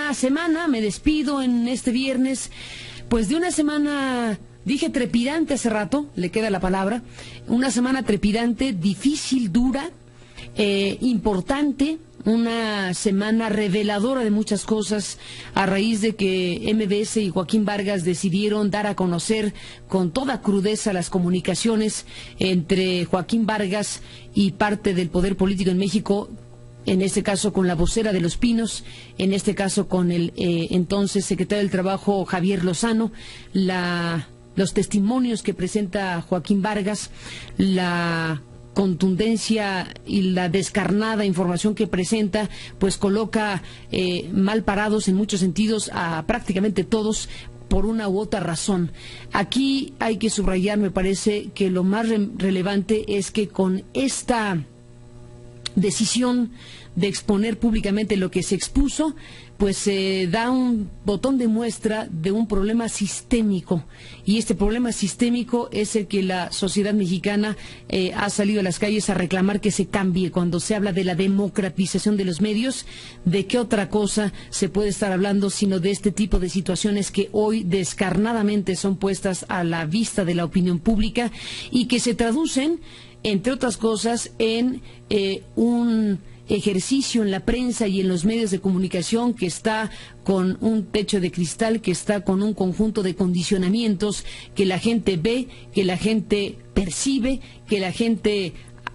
una semana, me despido en este viernes, pues de una semana, dije trepidante hace rato, le queda la palabra, una semana trepidante, difícil, dura, importante, una semana reveladora de muchas cosas a raíz de que MBS y Joaquín Vargas decidieron dar a conocer con toda crudeza las comunicaciones entre Joaquín Vargas y parte del poder político en México, en este caso con la vocera de Los Pinos, en este caso con el entonces secretario del Trabajo Javier Lozano, los testimonios que presenta Joaquín Vargas, la contundencia y la descarnada información que presenta, pues coloca mal parados en muchos sentidos a prácticamente todos por una u otra razón. Aquí hay que subrayar, me parece, que lo más relevante es que con esta decisión de exponer públicamente lo que se expuso, pues se da un botón de muestra de un problema sistémico, y este problema sistémico es el que la sociedad mexicana ha salido a las calles a reclamar que se cambie. Cuando se habla de la democratización de los medios, ¿de qué otra cosa se puede estar hablando sino de este tipo de situaciones que hoy descarnadamente son puestas a la vista de la opinión pública y que se traducen, entre otras cosas, en un ejercicio en la prensa y en los medios de comunicación que está con un techo de cristal, que está con un conjunto de condicionamientos que la gente ve, que la gente percibe, que la gente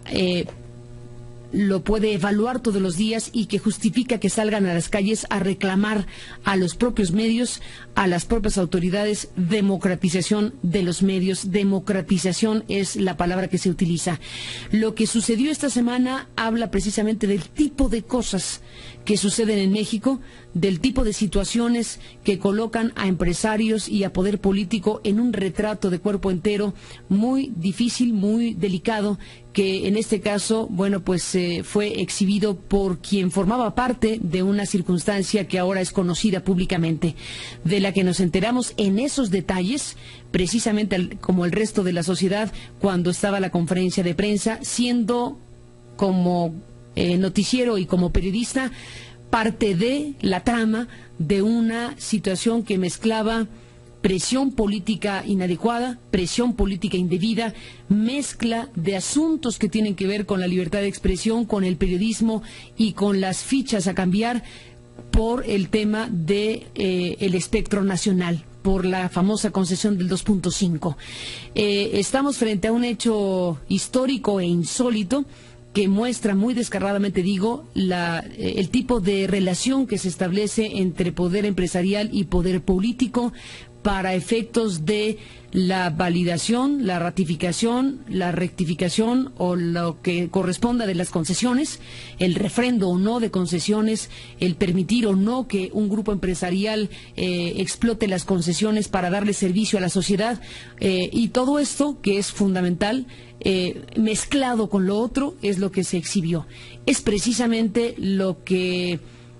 lo puede evaluar todos los días y que justifica que salgan a las calles a reclamar a los propios medios, a las propias autoridades, democratización de los medios. Democratización es la palabra que se utiliza. Lo que sucedió esta semana habla precisamente del tipo de cosas que suceden en México, del tipo de situaciones que colocan a empresarios y a poder político en un retrato de cuerpo entero muy difícil, muy delicado, que en este caso, bueno, pues fue exhibido por quien formaba parte de una circunstancia que ahora es conocida públicamente, de la que nos enteramos en esos detalles, precisamente como el resto de la sociedad, cuando estaba la conferencia de prensa, siendo como noticiero y como periodista parte de la trama de una situación que mezclaba presión política inadecuada, presión política indebida, mezcla de asuntos que tienen que ver con la libertad de expresión, con el periodismo y con las fichas a cambiar por el tema de el espectro nacional, por la famosa concesión del 2.5. Estamos frente a un hecho histórico e insólito que muestra muy descaradamente, digo, el tipo de relación que se establece entre poder empresarial y poder político para efectos de la validación, la ratificación, la rectificación o lo que corresponda de las concesiones, el refrendo o no de concesiones, el permitir o no que un grupo empresarial explote las concesiones para darle servicio a la sociedad, y todo esto que es fundamental, mezclado con lo otro, es lo que se exhibió. Es precisamente lo que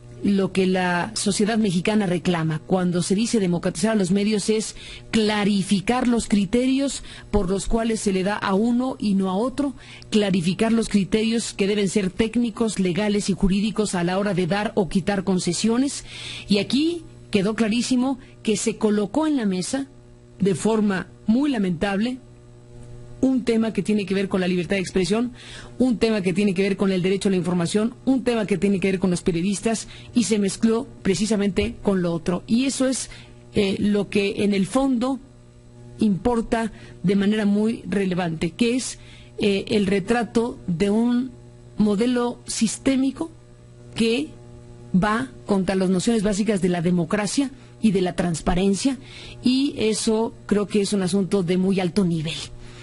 la sociedad mexicana reclama. Cuando se dice democratizar a los medios, es clarificar los criterios por los cuales se le da a uno y no a otro, clarificar los criterios que deben ser técnicos, legales y jurídicos a la hora de dar o quitar concesiones. Y aquí quedó clarísimo que se colocó en la mesa, de forma muy lamentable, un tema que tiene que ver con la libertad de expresión, un tema que tiene que ver con el derecho a la información, un tema que tiene que ver con los periodistas, y se mezcló precisamente con lo otro. Y eso es lo que en el fondo importa de manera muy relevante, que es el retrato de un modelo sistémico que va contra las nociones básicas de la democracia y de la transparencia, y eso creo que es un asunto de muy alto nivel.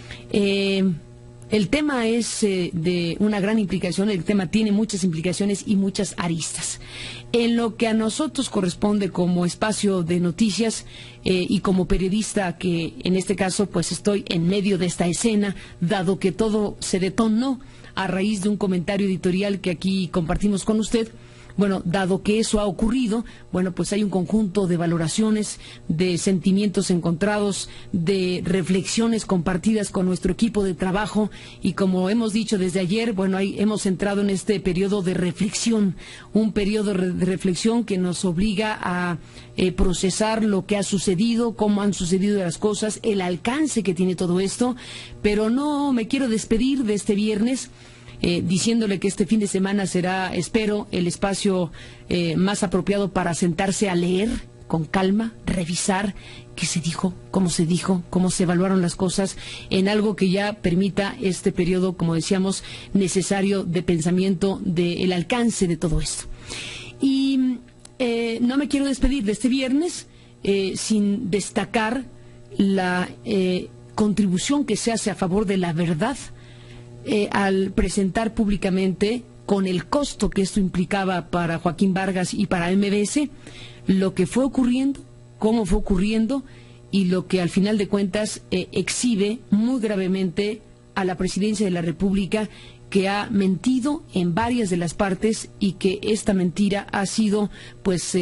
El tema es de una gran implicación, el tema tiene muchas implicaciones y muchas aristas. En lo que a nosotros corresponde como espacio de noticias y como periodista, que en este caso pues estoy en medio de esta escena, dado que todo se detonó a raíz de un comentario editorial que aquí compartimos con usted, Bueno, dado que eso ha ocurrido, bueno, pues hay un conjunto de valoraciones, de sentimientos encontrados, de reflexiones compartidas con nuestro equipo de trabajo, y como hemos dicho desde ayer, bueno, hemos entrado en este periodo de reflexión, un periodo de reflexión que nos obliga a procesar lo que ha sucedido, cómo han sucedido las cosas, el alcance que tiene todo esto, pero no me quiero despedir de este viernes diciéndole que este fin de semana será, espero, el espacio más apropiado para sentarse a leer con calma, revisar qué se dijo, cómo se evaluaron las cosas, en algo que ya permita este periodo, como decíamos, necesario de pensamiento del alcance de todo esto. Y no me quiero despedir de este viernes sin destacar la contribución que se hace a favor de la verdad al presentar públicamente, con el costo que esto implicaba para Joaquín Vargas y para MBS, lo que fue ocurriendo, cómo fue ocurriendo, y lo que al final de cuentas exhibe muy gravemente a la Presidencia de la República, que ha mentido en varias de las partes, y que esta mentira ha sido pues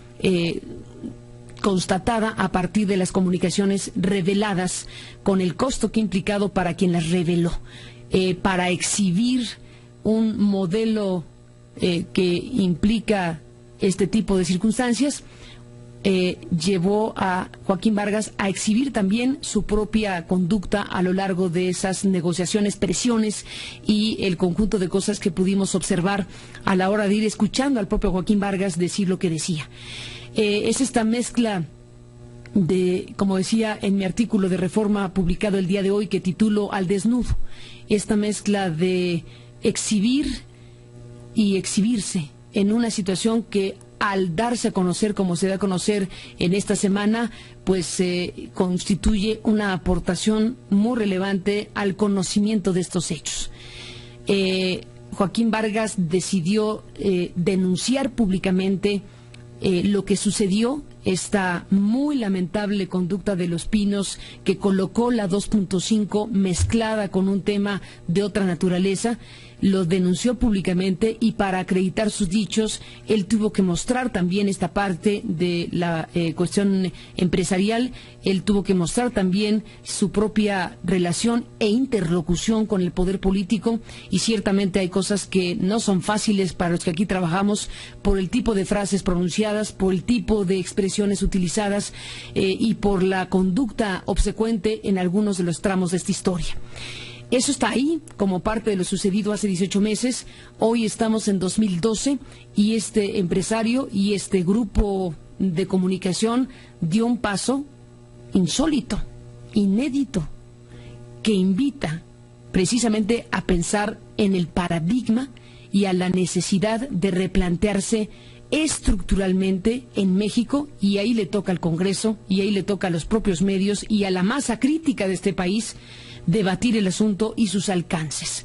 constatada a partir de las comunicaciones reveladas, con el costo que ha implicado para quien las reveló, para exhibir un modelo que implica este tipo de circunstancias. Llevó a Joaquín Vargas a exhibir también su propia conducta a lo largo de esas negociaciones, presiones y el conjunto de cosas que pudimos observar a la hora de ir escuchando al propio Joaquín Vargas decir lo que decía. Es esta mezcla de, como decía en mi artículo de Reforma publicado el día de hoy, que titulo Al desnudo, esta mezcla de exhibir y exhibirse en una situación que, al darse a conocer como se da a conocer en esta semana, pues constituye una aportación muy relevante al conocimiento de estos hechos. Joaquín Vargas decidió denunciar públicamente lo que sucedió, esta muy lamentable conducta de Los Pinos, que colocó la 2.5 mezclada con un tema de otra naturaleza. Lo denunció públicamente, y para acreditar sus dichos él tuvo que mostrar también esta parte de la cuestión empresarial. Él tuvo que mostrar también su propia relación e interlocución con el poder político, y ciertamente hay cosas que no son fáciles para los que aquí trabajamos, por el tipo de frases pronunciadas, por el tipo de expresiones utilizadas y por la conducta obsecuente en algunos de los tramos de esta historia. Eso está ahí como parte de lo sucedido hace 18 meses. Hoy estamos en 2012 y este empresario y este grupo de comunicación dio un paso insólito, inédito, que invita precisamente a pensar en el paradigma y a la necesidad de replantearse estructuralmente en México, y ahí le toca al Congreso, y ahí le toca a los propios medios y a la masa crítica de este país debatir el asunto y sus alcances.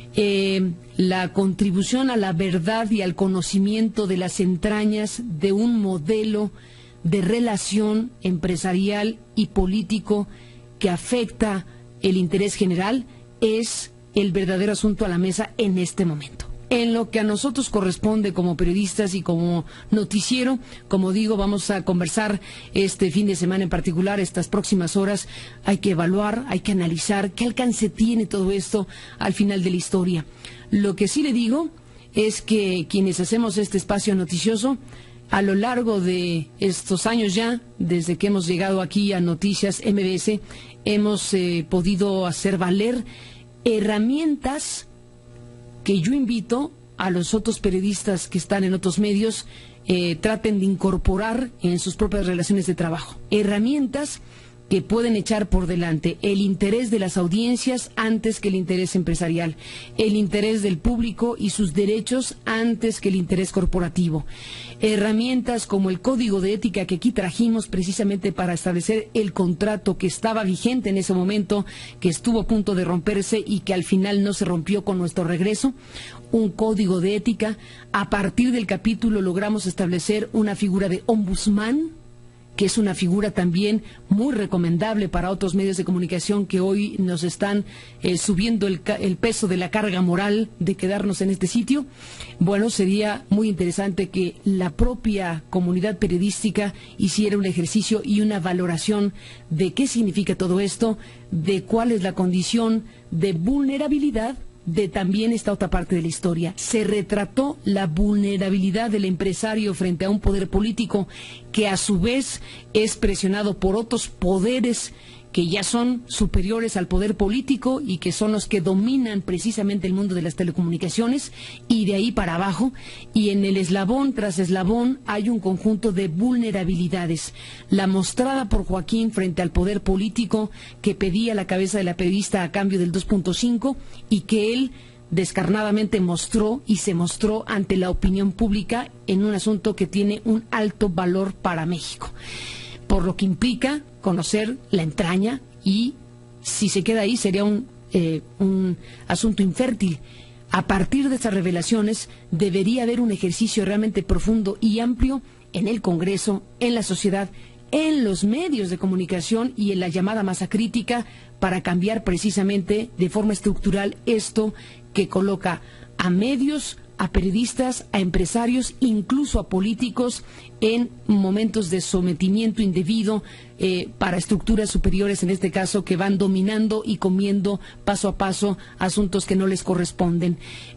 La contribución a la verdad y al conocimiento de las entrañas de un modelo de relación empresarial y político que afecta el interés general es el verdadero asunto a la mesa en este momento. En lo que a nosotros corresponde como periodistas y como noticiero, como digo, vamos a conversar este fin de semana en particular, estas próximas horas. Hay que evaluar, hay que analizar qué alcance tiene todo esto al final de la historia. Lo que sí le digo es que quienes hacemos este espacio noticioso, a lo largo de estos años ya, desde que hemos llegado aquí a Noticias MBS, hemos podido hacer valer herramientas que yo invito a los otros periodistas que están en otros medios traten de incorporar en sus propias relaciones de trabajo. Herramientas que pueden echar por delante el interés de las audiencias antes que el interés empresarial, el interés del público y sus derechos antes que el interés corporativo. Herramientas como el código de ética que aquí trajimos precisamente para establecer el contrato que estaba vigente en ese momento, que estuvo a punto de romperse y que al final no se rompió con nuestro regreso. Un código de ética. A partir del capítulo logramos establecer una figura de ombudsman que es una figura también muy recomendable para otros medios de comunicación que hoy nos están subiendo el peso de la carga moral de quedarnos en este sitio. Bueno, sería muy interesante que la propia comunidad periodística hiciera un ejercicio y una valoración de qué significa todo esto, de cuál es la condición de vulnerabilidad de también esta otra parte de la historia. Se retrató la vulnerabilidad del empresario frente a un poder político que a su vez es presionado por otros poderes que ya son superiores al poder político y que son los que dominan precisamente el mundo de las telecomunicaciones, y de ahí para abajo, y en el eslabón tras eslabón hay un conjunto de vulnerabilidades. La mostrada por Joaquín frente al poder político que pedía la cabeza de la periodista a cambio del 2.5 y que él descarnadamente mostró y se mostró ante la opinión pública en un asunto que tiene un alto valor para México, por lo que implica conocer la entraña, y si se queda ahí sería un asunto infértil. A partir de estas revelaciones debería haber un ejercicio realmente profundo y amplio en el Congreso, en la sociedad, en los medios de comunicación y en la llamada masa crítica para cambiar precisamente de forma estructural esto que coloca a medios, a periodistas, a empresarios, incluso a políticos en momentos de sometimiento indebido para estructuras superiores, en este caso, que van dominando y comiendo paso a paso asuntos que no les corresponden.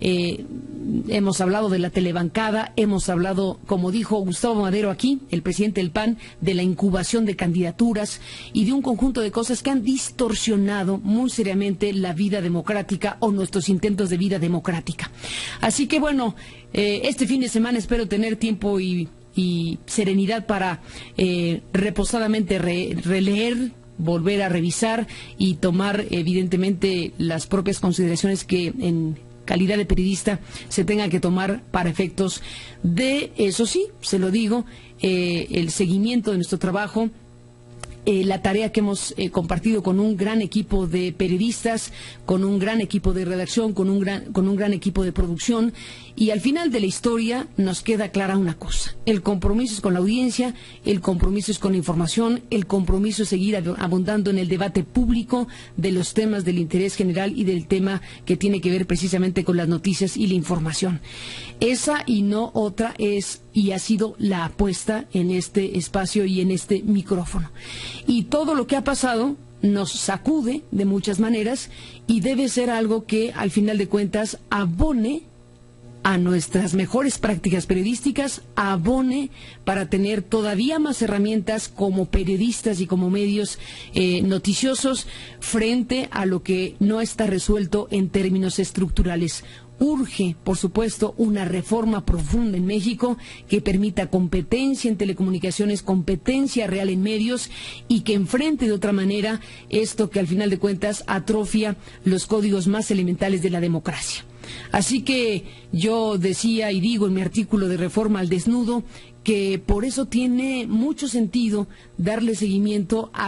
Hemos hablado de la telebancada, hemos hablado, como dijo Gustavo Madero aquí, el presidente del PAN, de la incubación de candidaturas y de un conjunto de cosas que han distorsionado muy seriamente la vida democrática o nuestros intentos de vida democrática. Así que bueno, este fin de semana espero tener tiempo y serenidad para reposadamente releer, volver a revisar y tomar evidentemente las propias consideraciones que en calidad de periodista se tenga que tomar para efectos de, eso sí, se lo digo, el seguimiento de nuestro trabajo, la tarea que hemos compartido con un gran equipo de periodistas, con un gran equipo de redacción, con un gran equipo de producción, y al final de la historia nos queda clara una cosa: el compromiso es con la audiencia, el compromiso es con la información, el compromiso es seguir abundando en el debate público de los temas del interés general y del tema que tiene que ver precisamente con las noticias y la información. Esa y no otra es y ha sido la apuesta en este espacio y en este micrófono. Y todo lo que ha pasado nos sacude de muchas maneras y debe ser algo que al final de cuentas abone a nuestras mejores prácticas periodísticas, abone para tener todavía más herramientas como periodistas y como medios noticiosos frente a lo que no está resuelto en términos estructurales. Urge, por supuesto, una reforma profunda en México que permita competencia en telecomunicaciones, competencia real en medios y que enfrente de otra manera esto que al final de cuentas atrofia los códigos más elementales de la democracia. Así que yo decía y digo en mi artículo de Reforma al Desnudo que por eso tiene mucho sentido darle seguimiento a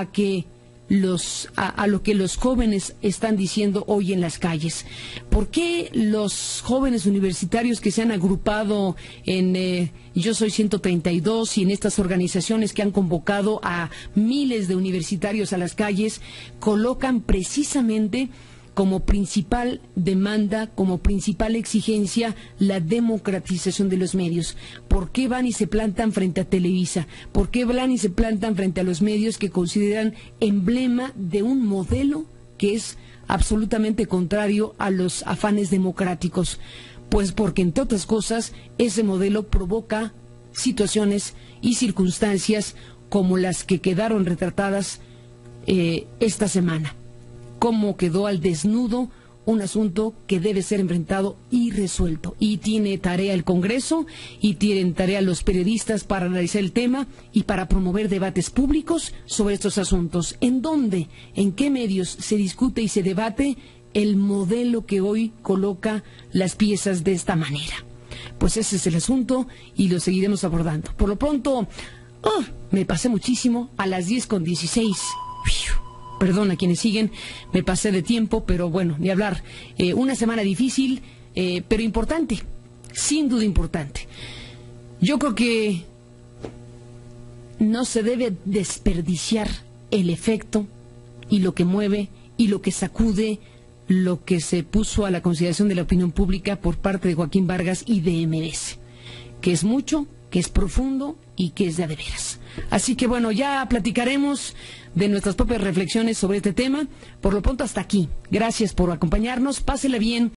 lo que los jóvenes están diciendo hoy en las calles. ¿Por qué los jóvenes universitarios que se han agrupado en Yo Soy 132 y en estas organizaciones que han convocado a miles de universitarios a las calles colocan precisamente como principal demanda, como principal exigencia, la democratización de los medios? ¿Por qué van y se plantan frente a Televisa? ¿Por qué van y se plantan frente a los medios que consideran emblema de un modelo que es absolutamente contrario a los afanes democráticos? Pues porque, entre otras cosas, ese modelo provoca situaciones y circunstancias como las que quedaron retratadas esta semana. Cómo quedó al desnudo un asunto que debe ser enfrentado y resuelto. Y tiene tarea el Congreso y tienen tarea los periodistas para analizar el tema y para promover debates públicos sobre estos asuntos. ¿En dónde, en qué medios se discute y se debate el modelo que hoy coloca las piezas de esta manera? Pues ese es el asunto y lo seguiremos abordando. Por lo pronto, me pasé muchísimo, a las 10:16. Perdón a quienes siguen, me pasé de tiempo, pero bueno, ni hablar. Una semana difícil, pero importante, sin duda importante. Yo creo que no se debe desperdiciar el efecto y lo que mueve y lo que sacude, lo que se puso a la consideración de la opinión pública por parte de Joaquín Vargas y de MBS, que es mucho, que es profundo y que es de a de veras. Así que bueno, ya platicaremos de nuestras propias reflexiones sobre este tema. Por lo pronto hasta aquí. Gracias por acompañarnos. Pásela bien.